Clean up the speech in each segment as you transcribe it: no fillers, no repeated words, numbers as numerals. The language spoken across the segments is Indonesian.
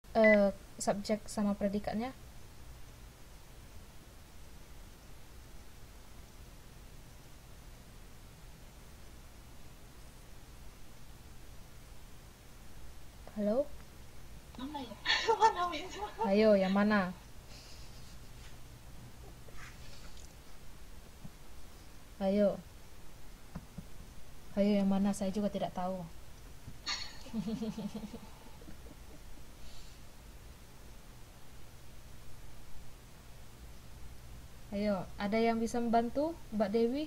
subjek sama predikatnya. Halo? Mana ya? Mana itu? Ayo, yang mana? Ayo. Ayo, yang mana? Saya juga tidak tahu. Ayo, ada yang bisa membantu Mbak Dewi?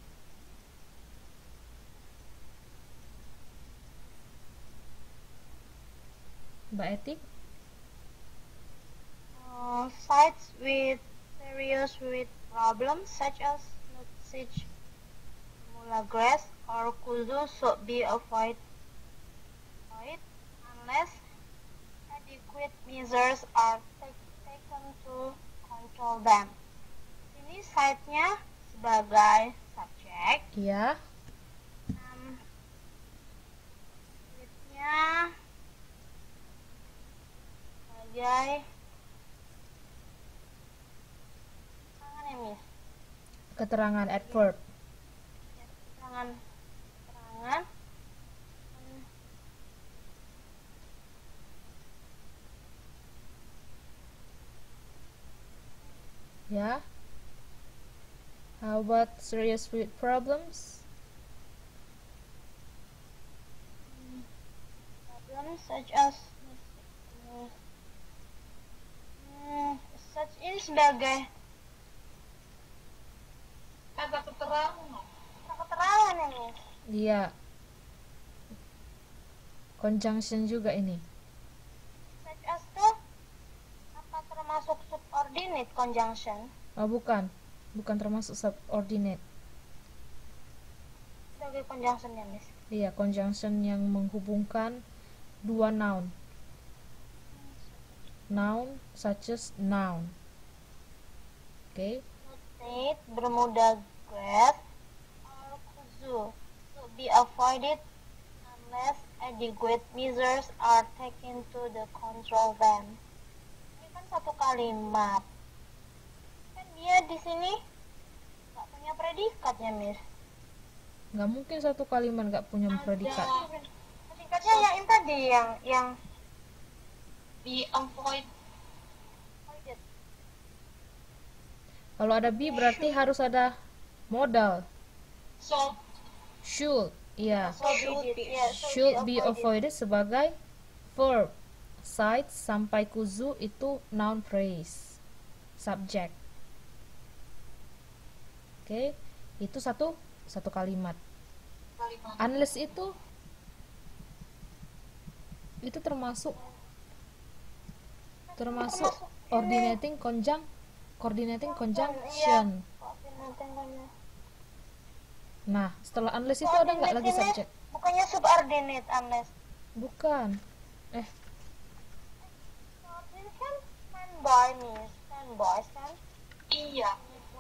Mbak Etik? Sites with serious with problems such as Nutsich, Mulagrass, or Kuzu should be avoided unless adequate measures are taken to control them. Ini site-nya sebagai subjek. Iya. Site-nya sebagai tangan ya, Miss? Keterangan adverb. Keterangan Ya. How about serious with problems? problems such as such ini sebagai kata keterangan ya, Miss? Iya. Conjunction juga ini. Such as tuh apa termasuk subordinate conjunction? Oh, bukan. Bukan termasuk subordinate. Sebagai conjunction ya, Miss? Iya, conjunction yang menghubungkan dua noun. Noun such as noun. Oke. State Bermuda grass or kuzu should be avoided unless adequate measures are taken to the control them. Ini kan satu kalimat. Kan dia di sini nggak punya predikatnya, Miss. Nggak mungkin satu kalimat nggak punya predikat. Predikatnya yang ini tadi yang be avoided. Kalau ada be berarti harus ada modal. So Should. Iya. should Should be avoided sebagai verb. Sites sampai kuzu itu noun phrase. Subject. Oke. Itu satu kalimat. Unless itu termasuk coordinating conjunction. Nah, setelah unless itu ada nggak lagi subjek? Bukannya subordinate unless. Bukan. Subordinate kan standby, Miss. Standby kan? Iya.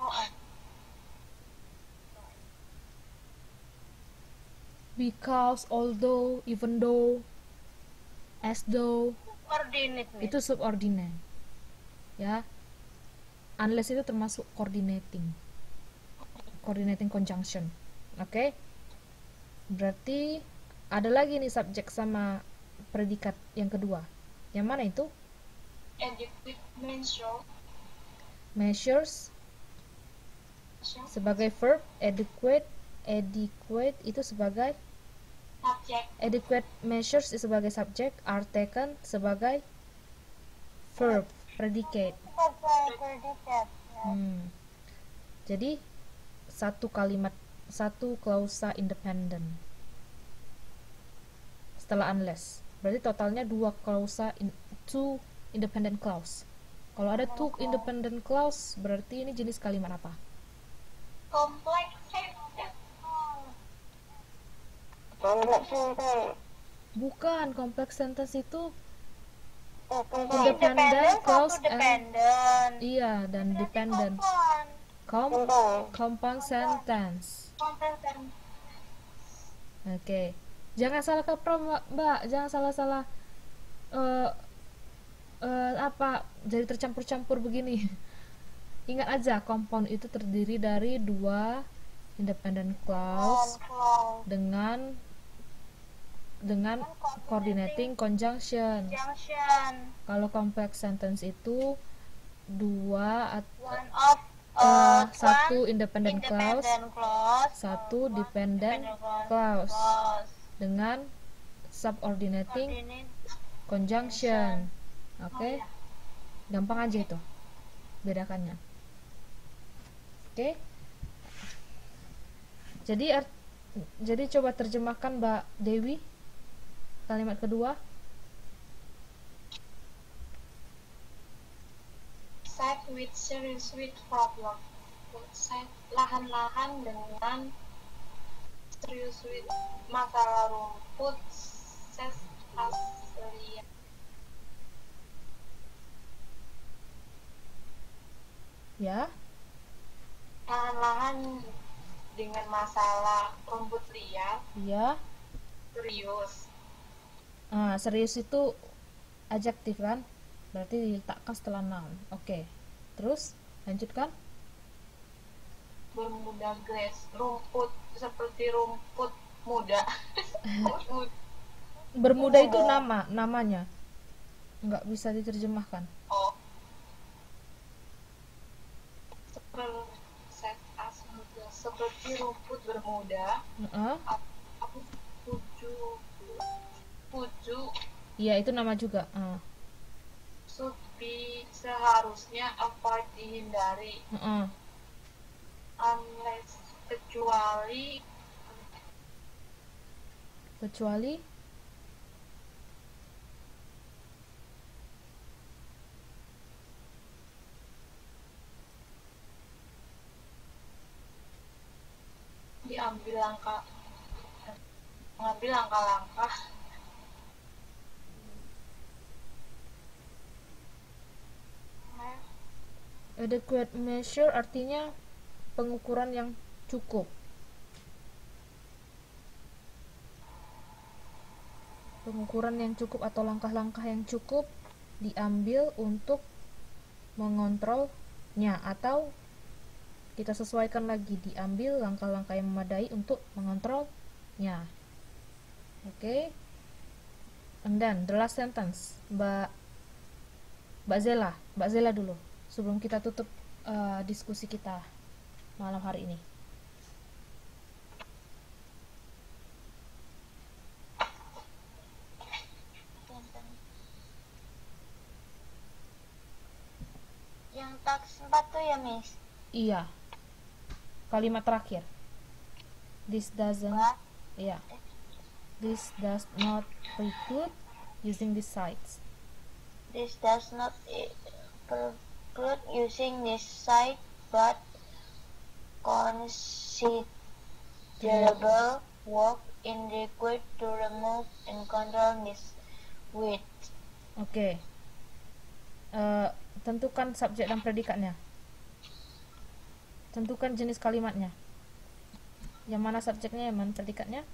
Because, although, even though, as though, Subordinate, Miss. itu subordinate. Ya. Unless itu termasuk coordinating conjunction. Oke. Berarti ada lagi nih subjek sama predikat yang kedua. Yang mana itu? Adequate Measures sebagai verb, adequate itu sebagai subject. Adequate measures sebagai subjek, are taken sebagai verb, predicate. Jadi satu kalimat, satu klausa independen setelah unless. Berarti totalnya dua klausa, two independent clause. Kalau ada two independent clause, berarti ini jenis kalimat apa? Complex Bukan, complex sentence itu independent clause dependent. Iya, dan dependent. Compound sentence. Oke. Jangan salah kaprah, Mbak. Jangan salah apa jadi tercampur-campur begini? Ingat aja, compound itu terdiri dari dua independent clause dengan coordinating conjunction. Kalau complex sentence itu satu independent clause, satu dependent clause dengan subordinating conjunction. Oke, gampang aja itu bedakannya. Oke, jadi coba terjemahkan Mbak Dewi kalimat kedua. Set with serious with problem. Set lahan-lahan dengan serius with masalah rumput. Set asli. Ya. Lahan-lahan dengan masalah rumput liar. Ya. Serius. Serius itu adjektif kan? Berarti diletakkan setelah noun. Oke. Terus lanjutkan. Bermuda grass, rumput seperti rumput muda. Bermuda itu namanya. Nggak bisa diterjemahkan. Oh. Seperti rumput bermuda. Aku puju. Iya, itu nama juga. Should be seharusnya avoid dihindari. Unless kecuali mengambil langkah-langkah adequate measure artinya pengukuran yang cukup. Pengukuran yang cukup atau langkah-langkah yang cukup diambil untuk mengontrolnya, atau kita sesuaikan lagi, diambil langkah-langkah yang memadai untuk mengontrolnya. Oke. And then the last sentence, Mbak Zela dulu sebelum kita tutup diskusi kita malam hari ini. Yang teks 4 tuh ya, Miss? Iya. Kalimat terakhir. This does not preclude using these sites. This does not preclude using this site, but considerable work in required to remove and control this weed. Oke. Tentukan subjek dan predikatnya. Tentukan jenis kalimatnya. Yang mana subjeknya, yang mana predikatnya?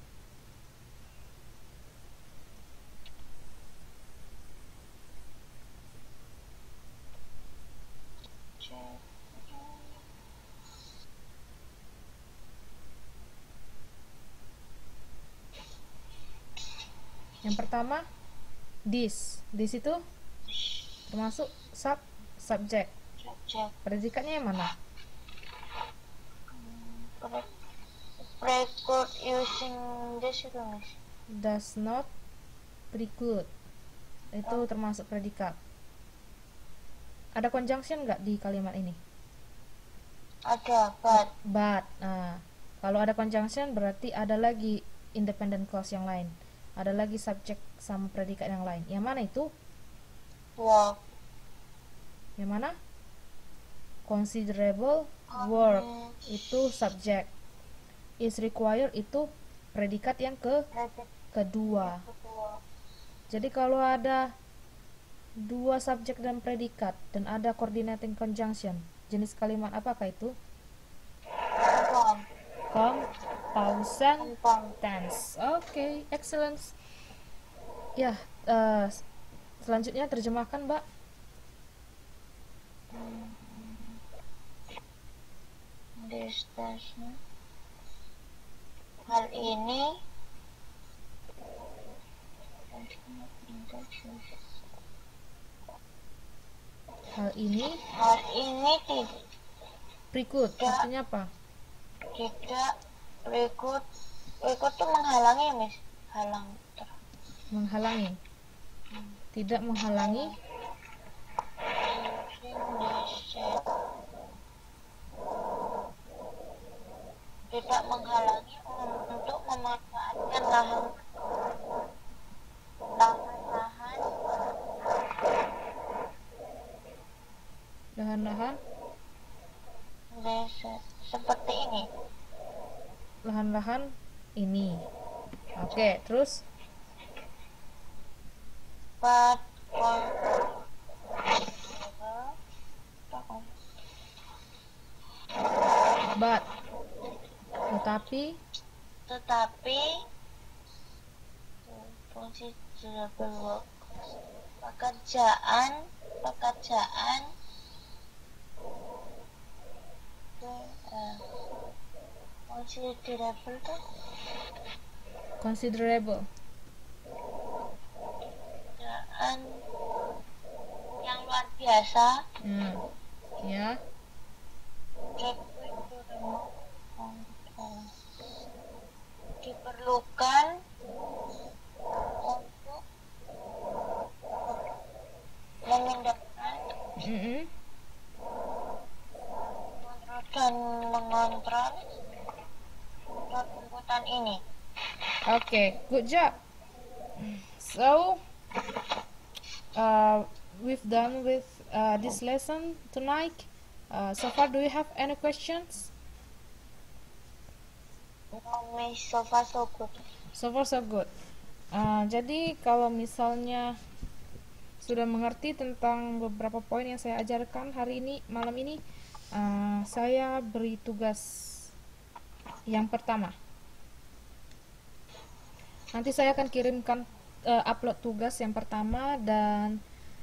Yang pertama, this itu termasuk subjek. Predikatnya yang mana? Preclude using this itu, Miss. Does not preclude. Itu termasuk predikat. Ada conjunction nggak di kalimat ini? Ada, but. Kalau ada conjunction berarti ada lagi independent clause yang lain. Ada lagi subjek sama predikat yang lain. Yang mana itu? Work. Yang mana? Considerable work itu subjek. Is required itu predikat yang kedua. Jadi kalau ada dua subjek dan predikat dan ada coordinating conjunction, jenis kalimat apakah itu? Compound tense. Oke, excellent. Ya, selanjutnya terjemahkan, Mbak. this station. Hal ini berikut artinya apa? Tidak berikut tuh menghalangi, Miss. Menghalangi. Tidak menghalangi. Tidak menghalangi untuk memanfaatkan lahan-lahan seperti ini. Lahan-lahan ini. Oke, terus but tetapi fungsi pekerjaan considerable pekerjaan yang luar biasa ya diperlukan untuk memindahkan dan mengontrol inputan ini. Okay, good job. So we've done with this lesson tonight. So far, do you have any questions? So far so good. So far so good. Jadi kalau misalnya sudah mengerti tentang beberapa poin yang saya ajarkan malam ini, saya beri tugas yang pertama. Nanti saya akan kirimkan upload tugas yang pertama dan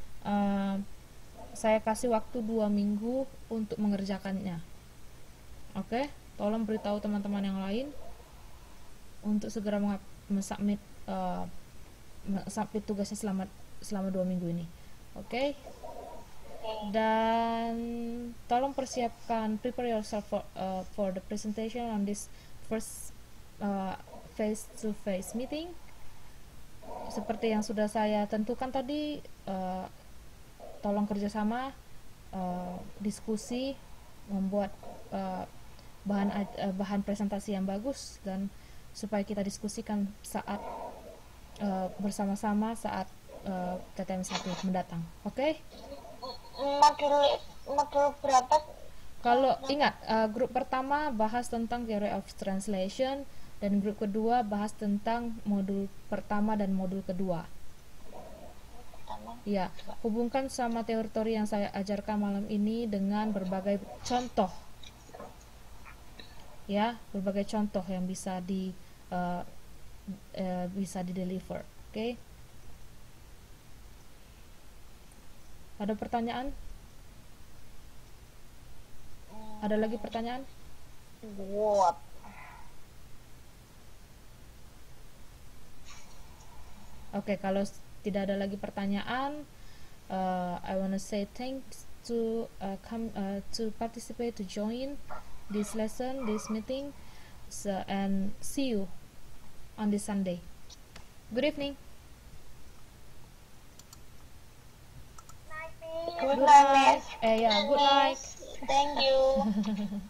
saya kasih waktu 2 minggu untuk mengerjakannya. Oke, tolong beritahu teman-teman yang lain untuk segera submit tugasnya selama 2 minggu ini. Oke. Dan tolong persiapkan, prepare yourself for the presentation on this first face-to-face meeting. Seperti yang sudah saya tentukan tadi, tolong kerjasama, diskusi, membuat bahan presentasi yang bagus, dan supaya kita diskusikan saat bersama-sama saat TTM 1 mendatang. Oke? Modul berapa? Kalau ingat, grup pertama bahas tentang theory of translation, dan grup kedua bahas tentang modul pertama dan modul kedua. Ya, hubungkan sama teori-teori yang saya ajarkan malam ini dengan berbagai contoh. Ya, berbagai contoh yang bisa di deliver. Oke? Ada pertanyaan? Ada lagi pertanyaan? What? Oke, kalau tidak ada lagi pertanyaan, I wanna say thanks to participate, to join this lesson, this meeting, and see you on this Sunday. Good evening. Good night, Miss. Good night. Thank you.